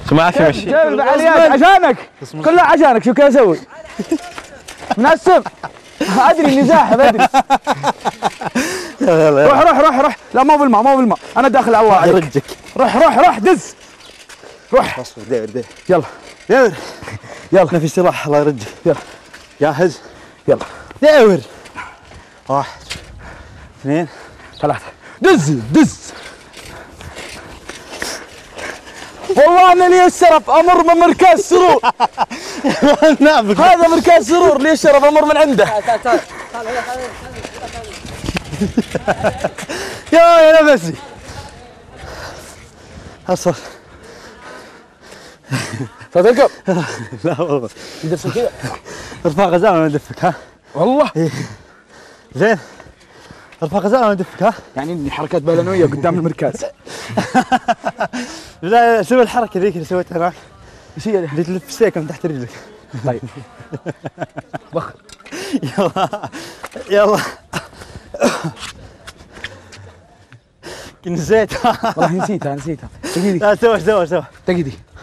ما في مشي. جايب الفعاليات عشانك، كلها عشانك. شوف كيف اسوي. مناسب. ادري اني زاحف ادري. روح روح روح روح. لا مو بالماء مو بالماء، انا داخل على الله عليك. يرجك. روح روح روح دز. روح. اصبر دير. يلا دير. يلا ما في استراحة الله يرجك. يلا جاهز؟ يلا. دور. 1 2 3 دز دز. والله انا لي الشرف امر من مركز سرور. هذا مركز سرور، لي الشرف امر من عنده. يا نفسي. اصبر. تركب. لا والله. ندفك كذا. ارفع غزال وانا ادفك ها. والله. زين. ارفع غزال وانا ادفك ها. يعني حركات بلنويه قدام المركز. لا سوي الحركه ذيك اللي سويتها هناك. ايش هي اللي تلف السيكه من تحت رجلك. طيب. بخ. يلا يلا. نسيت. والله نسيتها. تقيدي لا سوى تقيدي.